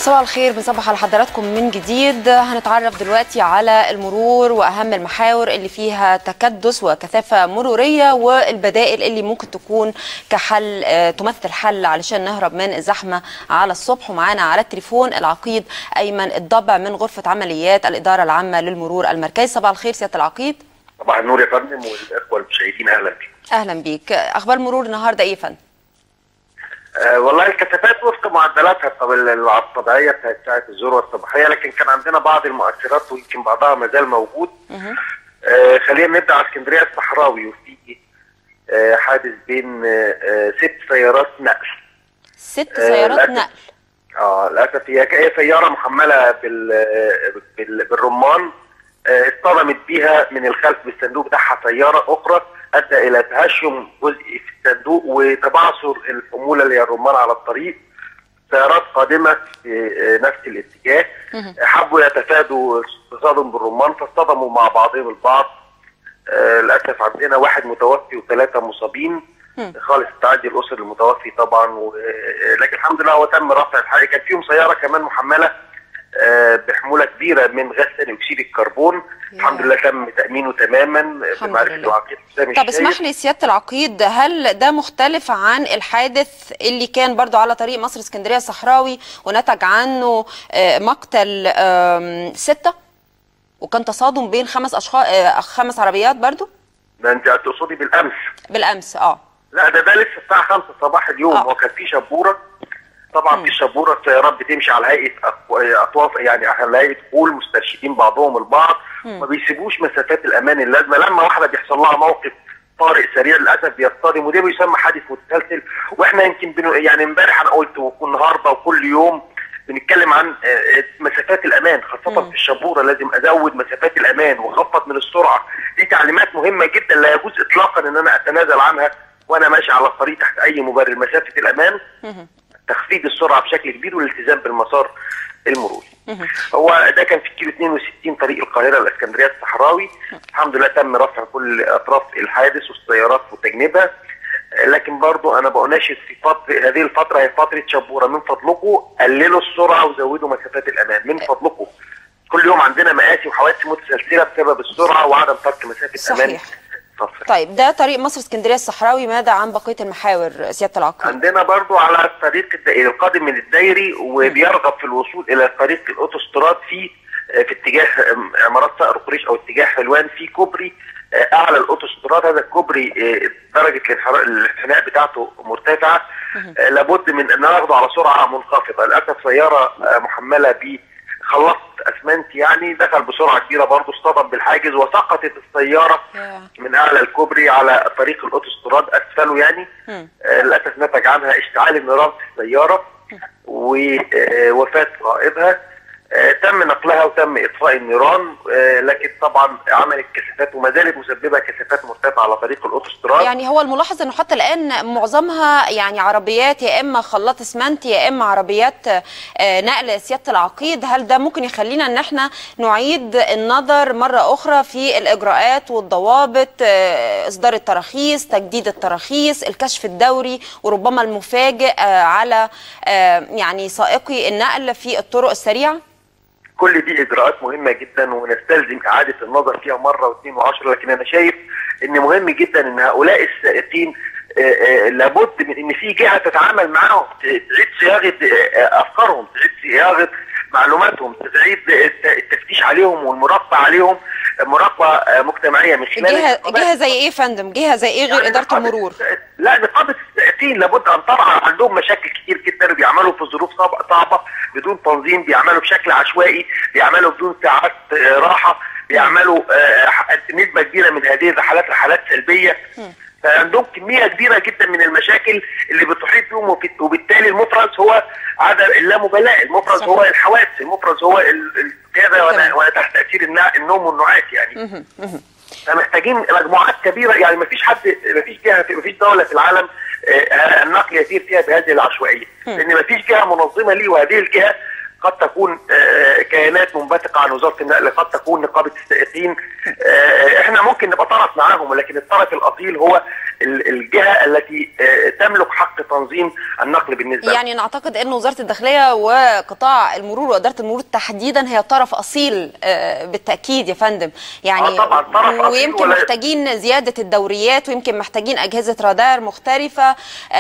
صباح الخير، بنصبح على حضراتكم من جديد. هنتعرف دلوقتي على المرور واهم المحاور اللي فيها تكدس وكثافه مروريه والبدائل اللي ممكن تكون كحل تمثل حل علشان نهرب من الزحمه على الصبح. ومعانا على التليفون العقيد ايمن الضبع من غرفه عمليات الاداره العامه للمرور المركزي. صباح الخير سياده العقيد. صباح النور يا فندم والاخوه المشاهدين، اهلا بكم. اهلا بيك. اخبار المرور النهارده ايه يا فندم؟ والله الكثافات وفق معدلاتها الطبيعيه بتاعت الذروه الصباحيه، لكن كان عندنا بعض المؤثرات ويمكن بعضها ما زال موجود. خلينا نبدا على اسكندريه الصحراوي، وفي حادث بين 6 سيارات نقل. 6 سيارات نقل. للاسف هي سياره محمله بالرمان، اصطدمت بيها من الخلف بالصندوق بتاعها سياره اخرى، ادى الى تهشم جزء في الصندوق وتبعثر الحموله اللي هي الرمان على الطريق. سيارات قادمه في نفس الاتجاه حبوا يتفادوا التصادم بالرمان فاصطدموا مع بعضهم البعض. للاسف عندنا 1 متوفي و3 مصابين. خالص التعدي الاسري المتوفي طبعا، لكن الحمد لله هو تم رفع الحريق. كان فيهم سياره كمان محمله بحموله كبيره من غاز ثاني اكسيد الكربون. الحمد لله تم تامينه تماما بمعرفه العقيد. طب اسمح لي سياده العقيد، هل ده مختلف عن الحادث اللي كان برضو على طريق مصر اسكندريه الصحراوي ونتج عنه مقتل 6 وكان تصادم بين 5 عربيات برضو؟ ده انت هتقصدي بالامس؟ بالامس لا ده لسه الساعه 5 صباح اليوم. هو كان في شبوره، طبعا في الشبوره السيارات بتمشي على هيئه اطواف، يعني على هيئه قول مسترشدين بعضهم البعض، ما بيسيبوش مسافات الامان اللازمه. لما واحده بيحصل لها موقف طارئ سريع للاسف بيصطدم، وده بيسمى حادث متسلسل. واحنا يمكن يعني امبارح انا قلت والنهارده وكل يوم بنتكلم عن مسافات الامان، خاصه في الشبوره لازم ازود مسافات الامان واخفض من السرعه. دي تعليمات مهمه جدا لا يجوز اطلاقا ان انا اتنازل عنها وانا ماشي على الطريق تحت اي مبرر. مسافه الامان تخفيض السرعه بشكل كبير والالتزام بالمسار المروري. هو ده كان في كيلو 62 طريق القاهره الاسكندريه الصحراوي. الحمد لله تم رفع كل اطراف الحادث والسيارات وتجنيبها، لكن برضو انا بناشد في هذه الفتره هي فتره شبوره، من فضلكم قللوا السرعه وزودوا مسافات الامان من فضلكم. كل يوم عندنا مآسي وحوادث متسلسله بسبب السرعه وعدم ترك مسافه امان. طيب ده طريق مصر اسكندريه الصحراوي، ماذا عن بقيه المحاور سياده العقيد؟ عندنا برضو على الطريق الدائري القادم من الدائري وبيرغب في الوصول الى طريق الاوتوستراد في اتجاه عمارات صقر قريش او اتجاه حلوان، في كوبري اعلى الاوتوستراد. هذا الكوبري درجه الانحناء بتاعته مرتفعه، لابد من ان ناخده على سرعه منخفضه. للاسف سياره محمله خلصت اسمنت يعني دخل بسرعه كبيره برضه، اصطدم بالحاجز وسقطت السياره من اعلى الكوبري على طريق الاوتوستراد اسفله يعني. للاسف نتج عنها اشتعال النيران في السياره ووفاه رائدها. تم نقلها وتم اطفاء النيران، لكن طبعا عملت كثافات وما زالت مسببه كثافات مرتفعه على طريق الاوتوستراد. يعني هو الملاحظ انه حتى الان معظمها يعني عربيات يا اما خلاط اسمنت يا اما عربيات نقل. سياده العقيد، هل ده ممكن يخلينا ان احنا نعيد النظر مره اخرى في الاجراءات والضوابط، اصدار التراخيص، تجديد التراخيص، الكشف الدوري وربما المفاجئ على يعني سائقي النقل في الطرق السريعه؟ كل دي اجراءات مهمه جدا ونستلزم اعاده النظر فيها مره واثنين وعشرة، لكن انا شايف ان مهم جدا ان هؤلاء السائقين لابد من ان في جهه تتعامل معاهم، تعيد صياغه افكارهم، تعيد صياغه معلوماتهم، تعيد التفتيش عليهم والمراقبه عليهم، مراقبه مجتمعيه من خلال جهه زي ايه يا فندم؟ جهه زي ايه غير يعني اداره المرور؟ لا، نقابه السائقين لابد ان ترعى. عندهم مشاكل كتير جدا، بيعملوا في ظروف صعبه بدون تنظيم، بيعملوا بشكل عشوائي، بيعملوا بدون ساعات راحه، بيعملوا نسبه كبيره من هذه الرحلات رحلات سلبيه. فعندهم كميه كبيره جدا من المشاكل اللي بتحيط بهم، وبالتالي المفرز هو عدم اللامبالاه، المفرز هو الحوادث، المفرز هو القياده وانا تحت تاثير النوم والنعاس يعني. فمحتاجين مجموعات كبيره، يعني مفيش جهه، مفيش دوله في العالم النقل يسير فيها بهذه العشوائيه، لان مفيش جهه منظمه ليه، وهذه الجهه قد تكون كيانات منبثقه عن وزاره النقل، قد تكون نقابه السائقين. احنا ممكن نبقى طرف معاهم، ولكن الطرف الاصيل هو الجهه التي تملك حق تنظيم النقل بالنسبه يعني نعتقد ان وزاره الداخليه وقطاع المرور واداره المرور تحديدا هي طرف اصيل بالتاكيد يا فندم. يعني طبعا طرف أصيل، ويمكن محتاجين زياده الدوريات، ويمكن محتاجين اجهزه رادار مختلفه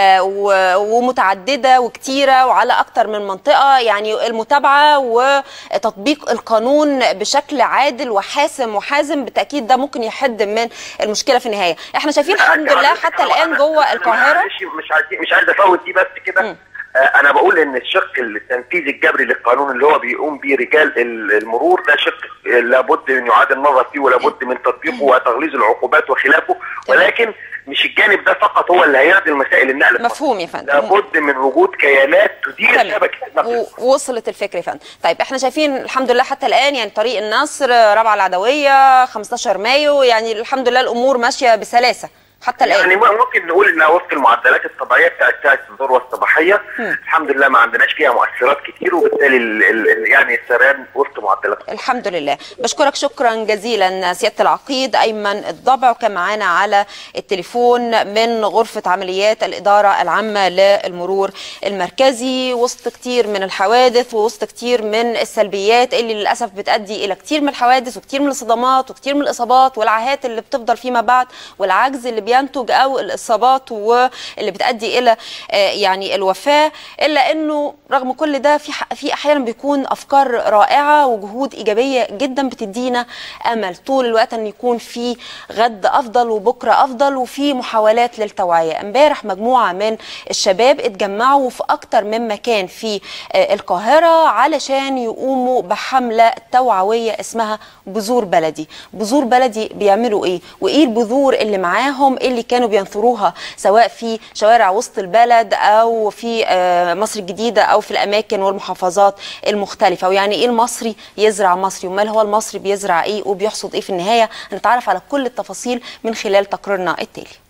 ومتعدده وكتيره وعلى اكتر من منطقه، يعني المتابعه وتطبيق القانون بشكل عادل وحازم بالتاكيد ده ممكن يحد من المشكله في النهايه. احنا شايفين الحمد لله حتى الان جوه القاهره. مش عايز افوت دي بس كده. انا بقول ان الشق التنفيذي الجبري للقانون اللي هو بيقوم به رجال المرور ده شق لابد من يعاد النظر فيه، ولابد من تطبيقه وتغليظ العقوبات وخلافه، ولكن مش الجانب ده فقط هو اللي هيعدل مسائل النقل. مفهوم يا فندم. لابد من وجود كيانات تدير شبكه النقل. وصلت الفكره يا فندم. طيب احنا شايفين الحمد لله حتى الان يعني طريق النصر، رابعه العدويه، 15 مايو، يعني الحمد لله الامور ماشيه بسلاسه حتى الان. يعني ممكن نقول انها وفق المعدلات الطبيعيه بتاعت الذروه الصباحيه. الحمد لله ما عندناش فيها مؤثرات كتير، وبالتالي يعني السريان وفق معدلات. الحمد لله. بشكرك شكرا جزيلا سياده العقيد ايمن الضبع، وكان معانا على التليفون من غرفه عمليات الاداره العامه للمرور المركزي، وسط كتير من الحوادث ووسط كتير من السلبيات اللي للاسف بتؤدي الى كتير من الحوادث وكتير من الصدمات وكتير من الاصابات والعاهات اللي بتفضل فيما بعد، والعجز اللي بينتج او الاصابات واللي بتؤدي الى يعني الوفاه. الا انه رغم كل ده في احيانا بيكون افكار رائعه وجهود ايجابيه جدا بتدينا امل طول الوقت ان يكون في غد افضل وبكره افضل، وفي محاولات للتوعيه. امبارح مجموعه من الشباب اتجمعوا في اكتر من مكان في القاهره علشان يقوموا بحمله توعويه اسمها بذور بلدي. بذور بلدي بيعملوا ايه؟ وايه البذور اللي معاهم اللي كانوا بينثروها سواء في شوارع وسط البلد او في مصر الجديده او في الاماكن والمحافظات المختلفه؟ ويعني ايه المصري يزرع مصري؟ ومال هو المصري بيزرع ايه وبيحصد ايه في النهايه؟ هنتعرف على كل التفاصيل من خلال تقريرنا التالي.